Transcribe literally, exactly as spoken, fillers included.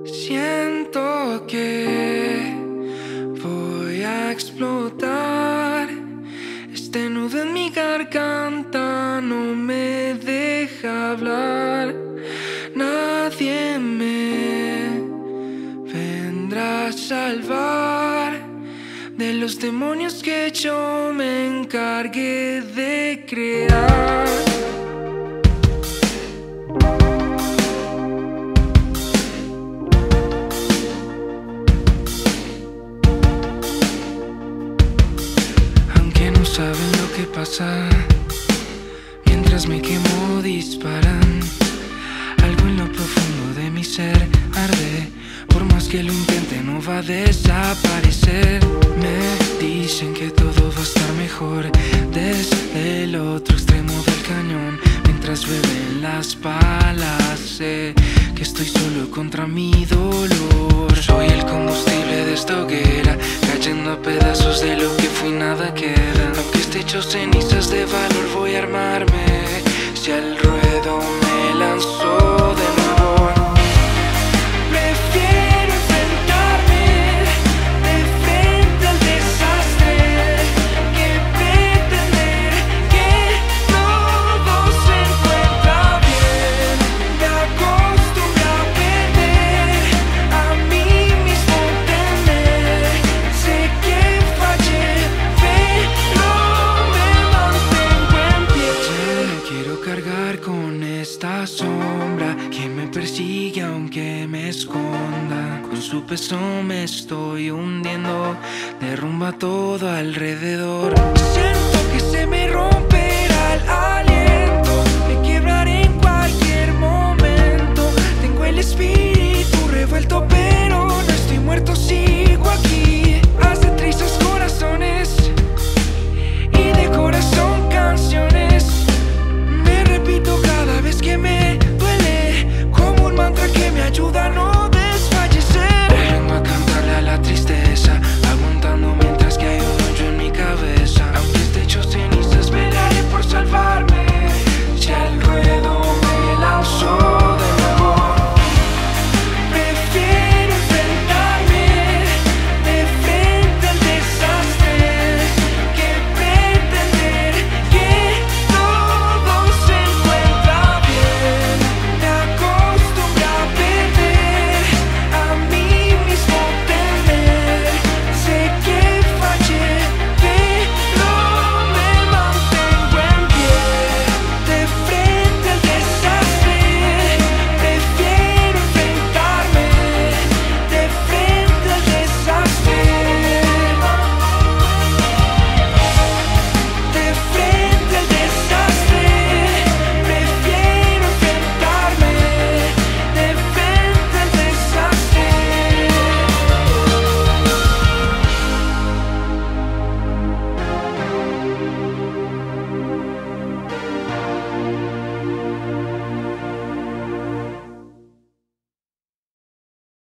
Siento que voy a explotar. Este nudo en mi garganta no me deja hablar. Nadie me vendrá a salvar de los demonios que yo me encargué de crear. Saben lo que pasa mientras me quemo, disparan. Algo en lo profundo de mi ser arde. Por más que lo intente no va a desaparecer. Me dicen que todo va a estar mejor desde el otro extremo del cañón. Mientras beben las balas sé que estoy solo contra mi dolor. Soy el combustible de esta hoguera, cayendo a pedazos de lo que fui, nada queda. Aunque esté hecho cenizas, de valor voy a armarme. Si al ruedo me lanzó de nuevo, prefiero enfrentarme de frente al desastre que pretender que todo se encuentra bien. Me acostumbré a perder, a mí mismo temer. Sé que fallé, pero me mantengo en pie. Quiero cargar con esta sombra que me persigue aunque me esconda. Con su peso me estoy hundiendo, derrumba todo alrededor. Siento que se me rompe